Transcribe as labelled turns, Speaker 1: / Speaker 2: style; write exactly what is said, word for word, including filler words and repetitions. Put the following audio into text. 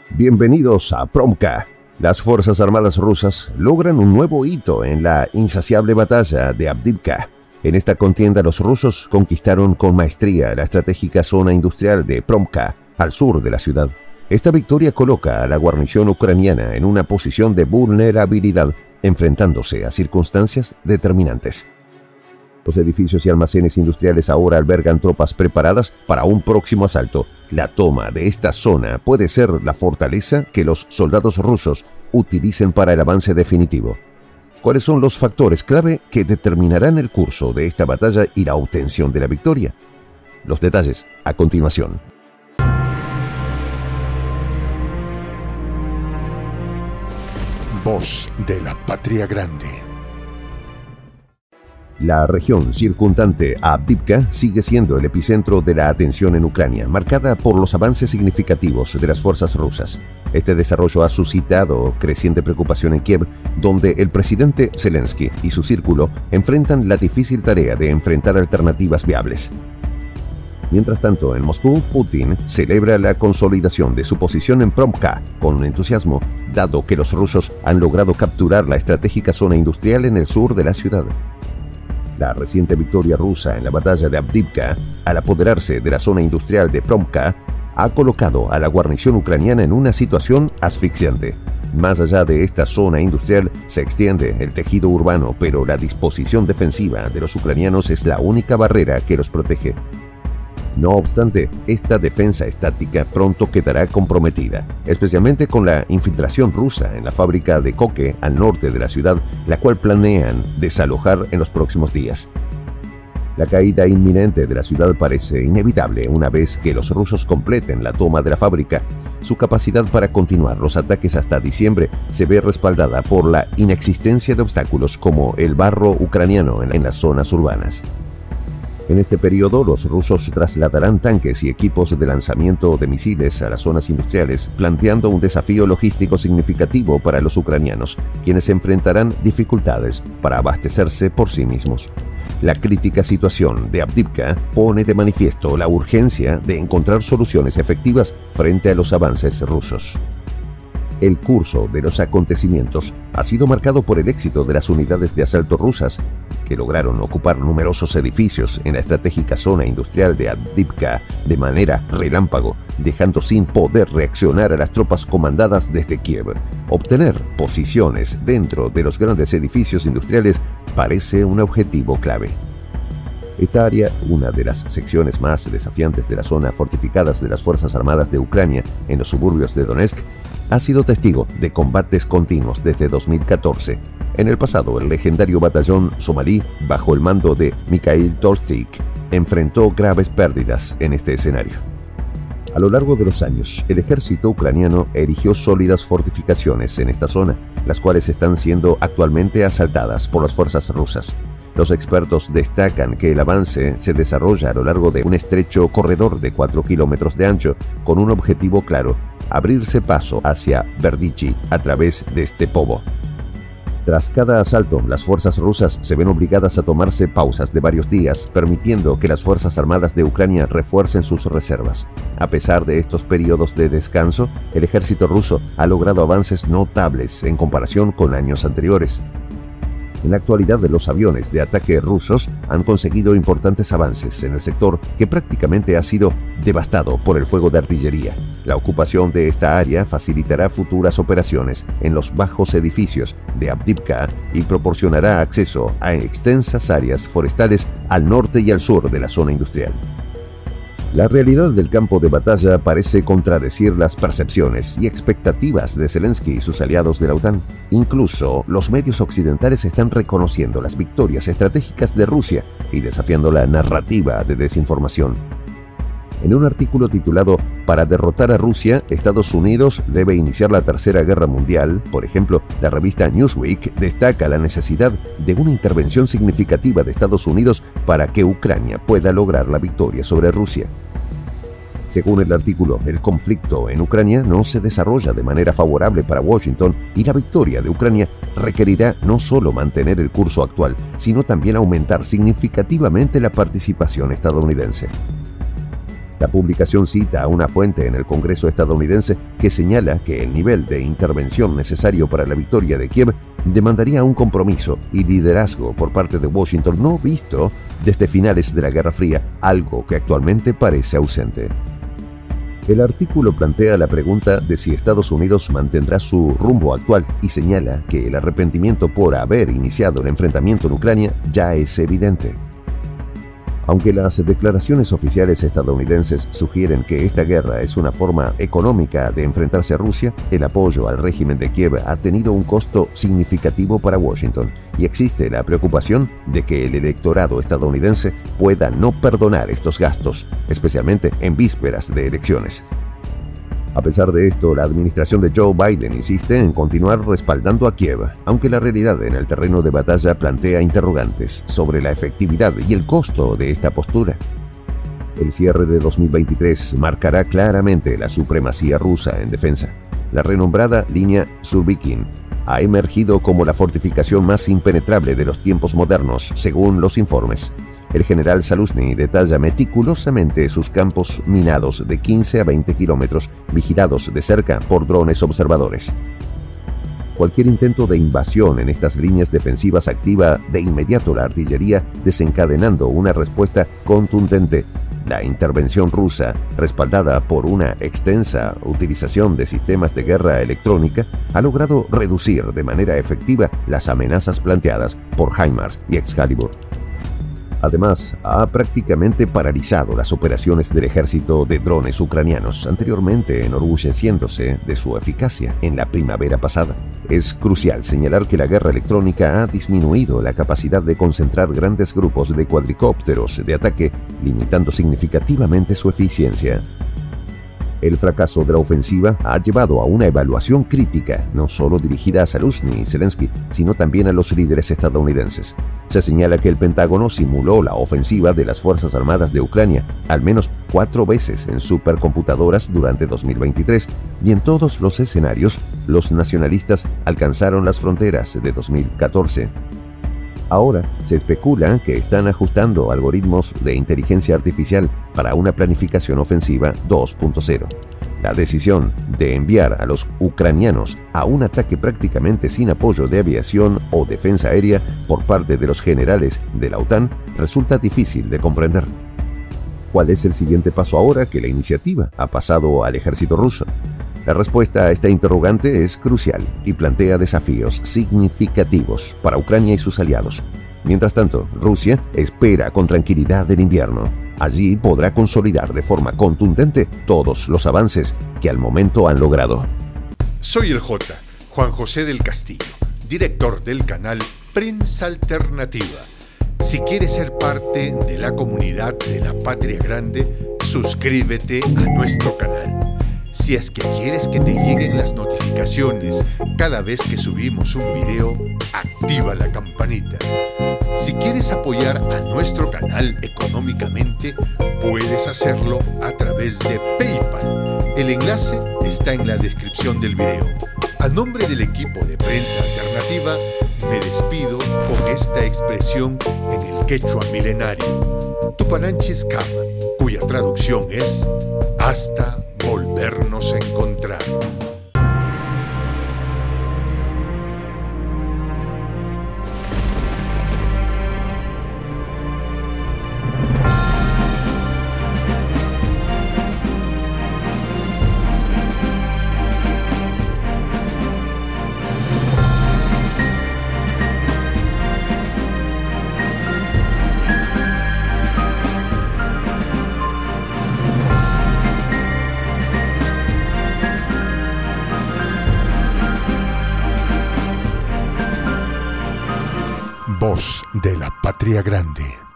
Speaker 1: Bienvenidos a Promka. Las Fuerzas Armadas rusas logran un nuevo hito en la insaciable batalla de Avdiivka. En esta contienda los rusos conquistaron con maestría la estratégica zona industrial de Promka, al sur de la ciudad. Esta victoria coloca a la guarnición ucraniana en una posición de vulnerabilidad, enfrentándose a circunstancias determinantes. Los edificios y almacenes industriales ahora albergan tropas preparadas para un próximo asalto. La toma de esta zona puede ser la fortaleza que los soldados rusos utilicen para el avance definitivo. ¿Cuáles son los factores clave que determinarán el curso de esta batalla y la obtención de la victoria? Los detalles a continuación.
Speaker 2: Voz de la Patria Grande.
Speaker 1: La región circundante a Avdiivka sigue siendo el epicentro de la atención en Ucrania, marcada por los avances significativos de las fuerzas rusas. Este desarrollo ha suscitado creciente preocupación en Kiev, donde el presidente Zelensky y su círculo enfrentan la difícil tarea de enfrentar alternativas viables. Mientras tanto, en Moscú, Putin celebra la consolidación de su posición en Promka con entusiasmo, dado que los rusos han logrado capturar la estratégica zona industrial en el sur de la ciudad. La reciente victoria rusa en la batalla de Avdiivka, al apoderarse de la zona industrial de Promka, ha colocado a la guarnición ucraniana en una situación asfixiante. Más allá de esta zona industrial se extiende el tejido urbano, pero la disposición defensiva de los ucranianos es la única barrera que los protege. No obstante, esta defensa estática pronto quedará comprometida, especialmente con la infiltración rusa en la fábrica de coque al norte de la ciudad, la cual planean desalojar en los próximos días. La caída inminente de la ciudad parece inevitable una vez que los rusos completen la toma de la fábrica. Su capacidad para continuar los ataques hasta diciembre se ve respaldada por la inexistencia de obstáculos como el barro ucraniano en las zonas urbanas. En este periodo, los rusos trasladarán tanques y equipos de lanzamiento de misiles a las zonas industriales, planteando un desafío logístico significativo para los ucranianos, quienes enfrentarán dificultades para abastecerse por sí mismos. La crítica situación de Avdiivka pone de manifiesto la urgencia de encontrar soluciones efectivas frente a los avances rusos. El curso de los acontecimientos ha sido marcado por el éxito de las unidades de asalto rusas, que lograron ocupar numerosos edificios en la estratégica zona industrial de Avdiivka de manera relámpago, dejando sin poder reaccionar a las tropas comandadas desde Kiev. Obtener posiciones dentro de los grandes edificios industriales parece un objetivo clave. Esta área, una de las secciones más desafiantes de la zona fortificadas de las Fuerzas Armadas de Ucrania en los suburbios de Donetsk, ha sido testigo de combates continuos desde dos mil catorce. En el pasado, el legendario batallón somalí, bajo el mando de Mikhail Tolstik, enfrentó graves pérdidas en este escenario. A lo largo de los años, el ejército ucraniano erigió sólidas fortificaciones en esta zona, las cuales están siendo actualmente asaltadas por las fuerzas rusas. Los expertos destacan que el avance se desarrolla a lo largo de un estrecho corredor de cuatro kilómetros de ancho, con un objetivo claro: abrirse paso hacia Berdichi a través de Stepovo. Tras cada asalto, las fuerzas rusas se ven obligadas a tomarse pausas de varios días, permitiendo que las Fuerzas Armadas de Ucrania refuercen sus reservas. A pesar de estos periodos de descanso, el ejército ruso ha logrado avances notables en comparación con años anteriores. En la actualidad, los aviones de ataque rusos han conseguido importantes avances en el sector, que prácticamente ha sido devastado por el fuego de artillería. La ocupación de esta área facilitará futuras operaciones en los bajos edificios de Avdiivka y proporcionará acceso a extensas áreas forestales al norte y al sur de la zona industrial. La realidad del campo de batalla parece contradecir las percepciones y expectativas de Zelensky y sus aliados de la OTAN. Incluso los medios occidentales están reconociendo las victorias estratégicas de Rusia y desafiando la narrativa de desinformación. En un artículo titulado "Para derrotar a Rusia, Estados Unidos debe iniciar la Tercera Guerra Mundial", por ejemplo, la revista Newsweek destaca la necesidad de una intervención significativa de Estados Unidos para que Ucrania pueda lograr la victoria sobre Rusia. Según el artículo, el conflicto en Ucrania no se desarrolla de manera favorable para Washington y la victoria de Ucrania requerirá no solo mantener el curso actual, sino también aumentar significativamente la participación estadounidense. La publicación cita a una fuente en el Congreso estadounidense que señala que el nivel de intervención necesario para la victoria de Kiev demandaría un compromiso y liderazgo por parte de Washington no visto desde finales de la Guerra Fría, algo que actualmente parece ausente. El artículo plantea la pregunta de si Estados Unidos mantendrá su rumbo actual y señala que el arrepentimiento por haber iniciado el enfrentamiento en Ucrania ya es evidente. Aunque las declaraciones oficiales estadounidenses sugieren que esta guerra es una forma económica de enfrentarse a Rusia, el apoyo al régimen de Kiev ha tenido un costo significativo para Washington y existe la preocupación de que el electorado estadounidense pueda no perdonar estos gastos, especialmente en vísperas de elecciones. A pesar de esto, la administración de Joe Biden insiste en continuar respaldando a Kiev, aunque la realidad en el terreno de batalla plantea interrogantes sobre la efectividad y el costo de esta postura. El cierre de dos mil veintitrés marcará claramente la supremacía rusa en defensa. La renombrada línea Surovikin ha emergido como la fortificación más impenetrable de los tiempos modernos, según los informes. El general Zaluzny detalla meticulosamente sus campos minados de quince a veinte kilómetros, vigilados de cerca por drones observadores. Cualquier intento de invasión en estas líneas defensivas activa de inmediato la artillería, desencadenando una respuesta contundente. La intervención rusa, respaldada por una extensa utilización de sistemas de guerra electrónica, ha logrado reducir de manera efectiva las amenazas planteadas por HIMARS y Excalibur. Además, ha prácticamente paralizado las operaciones del ejército de drones ucranianos, anteriormente enorgulleciéndose de su eficacia en la primavera pasada. Es crucial señalar que la guerra electrónica ha disminuido la capacidad de concentrar grandes grupos de cuadricópteros de ataque, limitando significativamente su eficiencia. El fracaso de la ofensiva ha llevado a una evaluación crítica, no solo dirigida a Zaluzny y Zelensky, sino también a los líderes estadounidenses. Se señala que el Pentágono simuló la ofensiva de las Fuerzas Armadas de Ucrania al menos cuatro veces en supercomputadoras durante dos mil veintitrés, y en todos los escenarios, los nacionalistas alcanzaron las fronteras de dos mil catorce. Ahora se especula que están ajustando algoritmos de inteligencia artificial para una planificación ofensiva dos punto cero. La decisión de enviar a los ucranianos a un ataque prácticamente sin apoyo de aviación o defensa aérea por parte de los generales de la OTAN resulta difícil de comprender. ¿Cuál es el siguiente paso ahora que la iniciativa ha pasado al ejército ruso? La respuesta a esta interrogante es crucial y plantea desafíos significativos para Ucrania y sus aliados. Mientras tanto, Rusia espera con tranquilidad el invierno. Allí podrá consolidar de forma contundente todos los avances que al momento han logrado.
Speaker 2: Soy el J, Juan José del Castillo, director del canal Prensa Alternativa. Si quieres ser parte de la comunidad de la Patria Grande, suscríbete a nuestro canal. Si es que quieres que te lleguen las notificaciones cada vez que subimos un video, activa la campanita. Si quieres apoyar a nuestro canal económicamente, puedes hacerlo a través de PayPal. El enlace está en la descripción del video. A nombre del equipo de Prensa Alternativa, me despido con esta expresión en el quechua milenario, Tupananchis Kama, cuya traducción es hasta volvernos a encontrar. Voz de la Patria Grande.